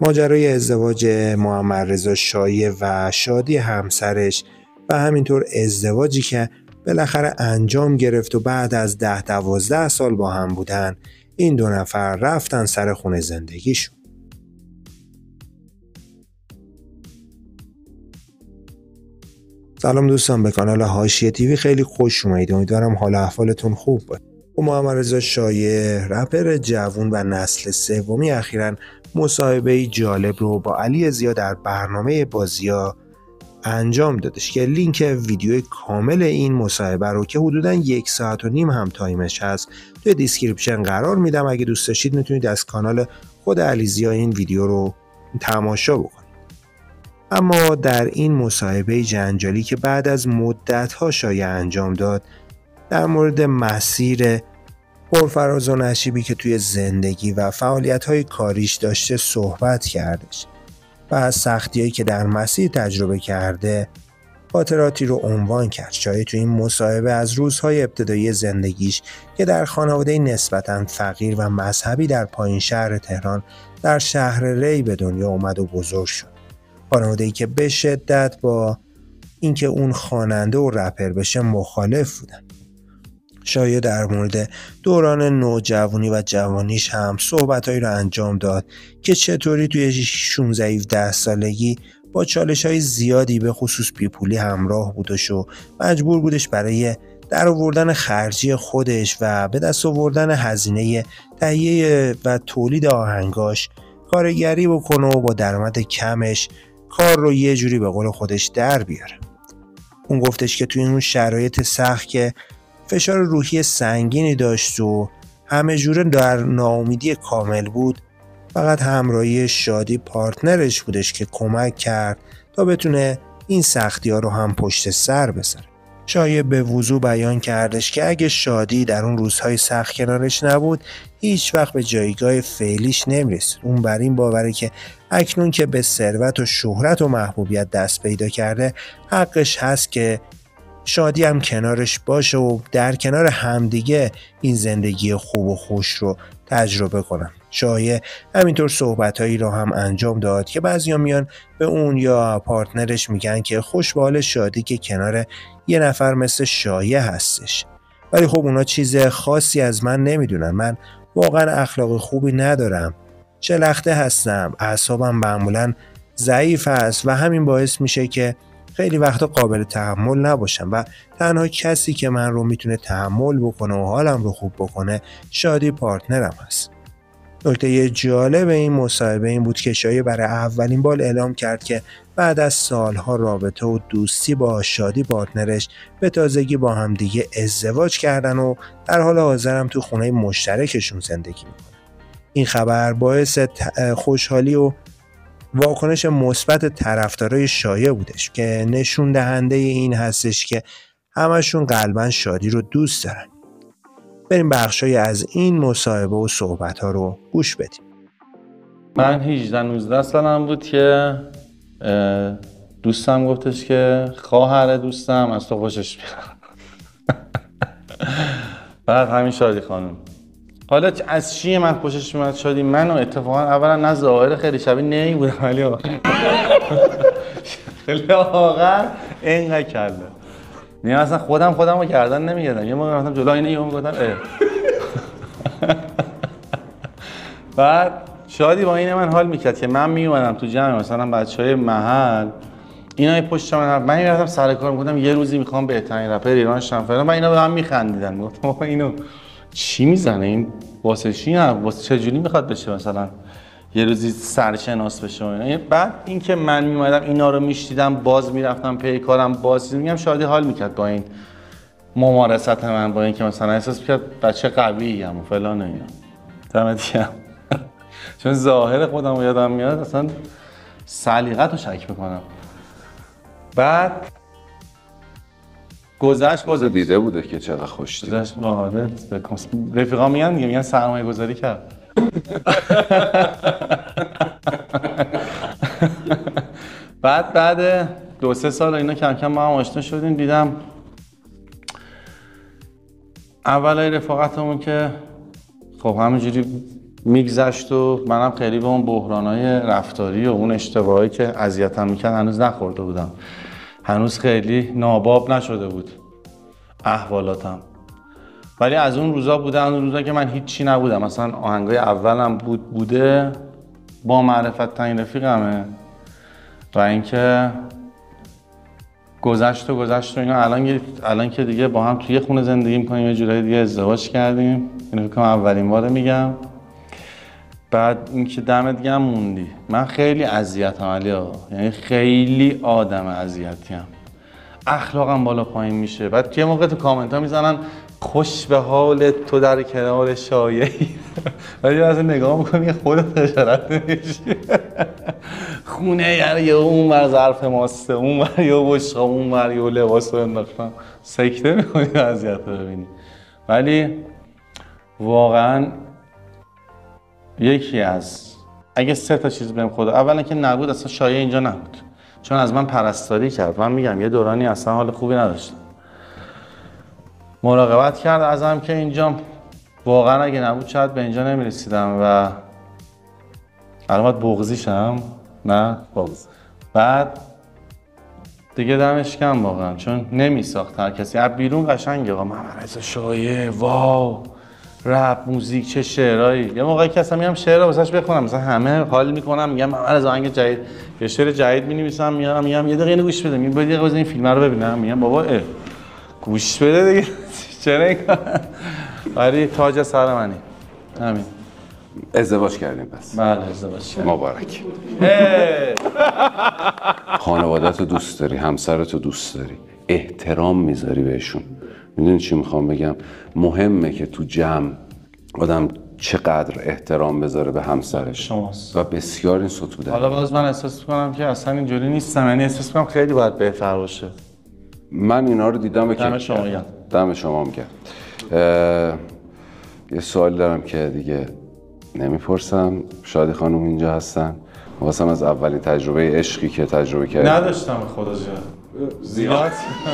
ماجرای ازدواج محمدرضا شایع و شادی همسرش و همینطور ازدواجی که بالاخره انجام گرفت و بعد از 10-12 سال با هم بودن، این دو نفر رفتن سر خونه زندگیشون. سلام دوستان، به کانال حاشیه تیوی خیلی خوش اومدید. امیدوارم حال احوالتون خوب باشه. محمدرضا شایع، رپر جوون و نسل سومی، اخیراً مصاحبه جالب رو با علی زیا در برنامه بازیا انجام دادش که لینک ویدیو کامل این مصاحبه رو که حدوداً 1.5 ساعت هم تایمش هست توی دیسکریپشن قرار میدم. اگه دوست داشتید میتونید از کانال خود علی زیا این ویدیو رو تماشا بکنید. اما در این مصاحبه جنجالی که بعد از مدت‌ها شایع انجام داد، در مورد مسیر پرفراز و نشیبی که توی زندگی و فعالیت‌های کاریش داشته صحبت کردش و از سختی‌هایی که در مسیر تجربه کرده خاطراتی رو عنوان کرد. شایع توی این مصاحبه از روزهای ابتدایی زندگیش که در خانواده نسبتاً فقیر و مذهبی در پایین شهر تهران در شهر ری به دنیا اومد و بزرگ شد. خانواده‌ای که به شدت با اینکه اون خواننده و رپر بشه مخالف بودن. شایع در مورد دوران نوجوانی و جوانیش هم صحبتایی رو انجام داد که چطوری توی 16-17 سالگی با چالش‌های زیادی به خصوص بیپولی همراه بودش و مجبور بودش برای در آوردن خرجی خودش و به دست آوردن هزینه تهیه و تولید آهنگاش کارگری بکنه و با درآمد کمش کار رو یه جوری به قول خودش در بیاره. اون گفتش که توی اون شرایط سخت که فشار روحی سنگینی داشت و همه جوره در ناامیدی کامل بود، فقط همراهی شادی پارتنرش بودش که کمک کرد تا بتونه این سختی‌ها رو هم پشت سر بذاره. شایع به وضوح بیان کردش که اگه شادی در اون روزهای سخت کنارش نبود، هیچ وقت به جایگاه فعلیش نمیرسید. اون بر این باوره که اکنون که به ثروت و شهرت و محبوبیت دست پیدا کرده، حقش هست که شادی هم کنارش باشه و در کنار همدیگه این زندگی خوب و خوش رو تجربه کنن. شایع همینطور صحبتایی رو هم انجام داد که بعضیا میان به اون یا پارتنرش میگن که خوش به حال شادی که کنار یه نفر مثل شایع هستش، ولی خب اونا چیز خاصی از من نمیدونن. من واقعا اخلاق خوبی ندارم، شلخته هستم، اعصابم معمولا ضعیف است و همین باعث میشه که خیلی وقتا قابل تحمل نباشم و تنها کسی که من رو میتونه تحمل بکنه و حالم رو خوب بکنه شادی پارتنرم هست. نکته جالب این مصاحبه این بود که شایع برای اولین بار اعلام کرد که بعد از سالها رابطه و دوستی با شادی پارتنرش به تازگی با هم دیگه ازدواج کردن و در حال حاضرم تو خونه مشترکشون زندگی میکنن. این خبر باعث خوشحالی و واکنش مثبت طرفدارای شایع بودش که نشون دهنده این هستش که همشون قلباً شادی رو دوست دارن. بریم بخشای از این مصاحبه و صحبت‌ها رو گوش بدیم. من 18-19 سالم بود که دوستم گفتش که خواهر دوستم از تو خوشش میاد. بعد همین شادی خانم. حالا از چیه من خوشش میاد شادی؟ منو اتفاقا اولا نه ظاهر خیلی شبیه نمی بودم، ولی خیلی واقعا اینقدر کرده. نه اصلا خودم رو گردن نمیگردم. یه موقع رفتم جلو اینه یهو میگفتم بعد شادی با این من حال میکرد که من میومدم تو جمع مثلا بچهای محل، اینا پشت من میرفتم سر کار میگفتم یه روزی میخوام بهترین رپر ایران شم فلان، و اینا به من میخندیدن. میگفتم آقا اینو چی میزنه این؟ واسه چی؟ نه واسه چه جوری میخواد بشه مثلا یه روزی سرشناس بشه؟ بعد اینکه من میومدم اینا رو میشنیدم باز میرفتم پی کارم، باز میگم شادی حال میکرد با این ممارست من، با اینکه مثلا احساس میکرد بچه قوی ام و فلان و اینا. دمتیم. چون ظاهر خودم رو یادم میاد اصلا سلیقت رو شک میکنم. بعد گذشت باز دیده بوده که چقدر خوش دیده. گذشت باحاله. رفیقا میگن سرمایه گذاری کرد. بعد 2-3 سال اینا کم کم با هم آشنا شدیم. دیدم اولای رفاقتمون که خب همینجوری میگذشت و منم خیلی به اون بحرانای رفتاری و اون اشتباهایی که اذیتم میکرد هنوز نخورده بودم. هنوز خیلی ناباب نشده بود احوالاتم. ولی از اون روزا بوده، از اون روزا که من هیچی نبودم. مثلا آهنگای اولم بوده با معرفت ترین رفیقمه و اینکه گذشت و اینا. الان که دیگه با هم توی خونه زندگی میکنیم، یه جورایی دیگه ازدواج کردیم. اینو فکر کنم اولین باره میگم. بعد اینکه دمت گرم موندی. من خیلی اذیتم علیا، یعنی خیلی آدم اذیتیم. اخلاقم بالا پایین میشه. بعد یه موقع تو کامنت ها میزنن خوش به حال تو در کنار شایعی. ولی از نگاه میکنم یه خودت خجالت نمیشی. خونه یه اون ور ظرف ماسته، اون ور یه بشقا، اون ور یه لباس رو انداختم. سکته میکنی اذیت رو ببینی. ولی واقعا یکی از اگه 3 تا چیز بهم خدا، اولا که نبود اصلا شایعه اینجا نبود، چون از من پرستاری کرد. من میگم یه دورانی اصلا حال خوبی نداشتم، مراقبت کرد ازم که اینجا واقعا اگه نبود شاید به اینجا نمیرسیدم و الان باید بغضیشم. نه بغض. بعد دیگه دمش کم واقعا، چون نمیساخت هر کسی از بیرون قشنگه. آقا محمد رضا شایعه، واو، رپ، موزیک، چه شعرهایی. یه موقعی که اصلا میام شعر رو واسش بخونم، مثلا همه حال میکنم، میگم محمد رضا آهنگ جدید، یه شعر جدید مینویسم، میام میگم یه دقیقه اینو گوش بده، میگم یه دقیقه بزن این فیلم رو ببینم، میگم بابا گوش بده دیگه. چرا این کار؟ ولی تاج سر منی. همین. ازدواج کردیم پس. بله ازدواج کردیم. مبارک. خانواده‌تو دوست داری، همسرتو دوست داری، احترام میذاری بهشون. میدونی چی میخوام بگم؟ مهمه که تو جمع آدم چقدر احترام بذاره به همسرش. شماست. و بسیار این ستوده. حالا باز من احساس میکنم که اصلا اینجوری نیستم، یعنی احساس میکنم خیلی باید بهتر باشه. من اینا رو دیدم. دم شما میگم. دم شما میگم. یه سوال دارم که دیگه نمیپرسم. شادی خانم اینجا هستن. واسم از اولین تجربه عشقی که تجربه کردی. نداشتم خدا زیاد.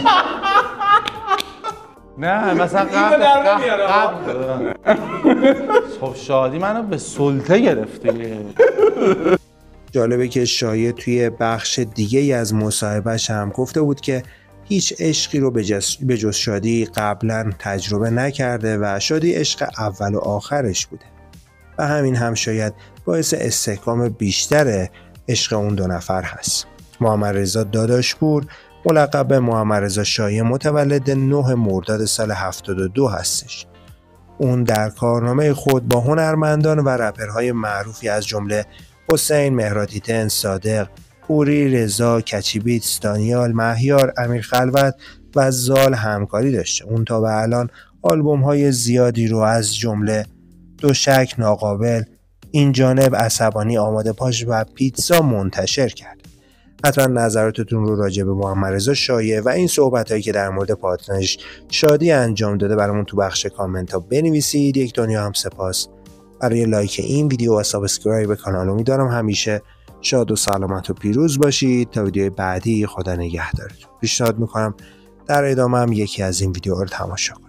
نه مثلا قبل خب شادی منو به سلطه گرفته. جالبه که شایعه توی بخش دیگه از مصاحبهش هم گفته بود که هیچ عشقی رو به جز شادی قبلا تجربه نکرده و شادی عشق اول و آخرش بوده و همین هم شاید باعث استحکام بیشتر عشق اون 2 نفر هست. محمد رضا داداشپور ملقب به محمد رضا شایعه متولد 9 مرداد سال 72 هستش. اون در کارنامه خود با هنرمندان و رپرهای معروفی از جمله حسین، مهراتیتن، صادق، پوری، رضا، کچیبیتس، دانیال، مهیار، امیر خلوت و زال همکاری داشته. اون تا به الان آلبوم‌های زیادی رو از جمله دو شک، ناقابل، این جانب، عصبانی، آماده پاش و پیتزا منتشر کرد. حتما نظراتتون رو راجع به محمد رضا شایعه و این صحبتایی که در مورد پارتنرش شادی انجام داده برامون تو بخش کامنت ها بنویسید. یک دنیا هم سپاس برای لایک این ویدیو و سابسکرایب کانال. امیدوارم همیشه شاد و سلامت و پیروز باشید. تا ویدیو بعدی خدا نگهدارتون. پیشنهاد میکنم در ادامه هم یکی از این ویدیوها رو تماشا کنید.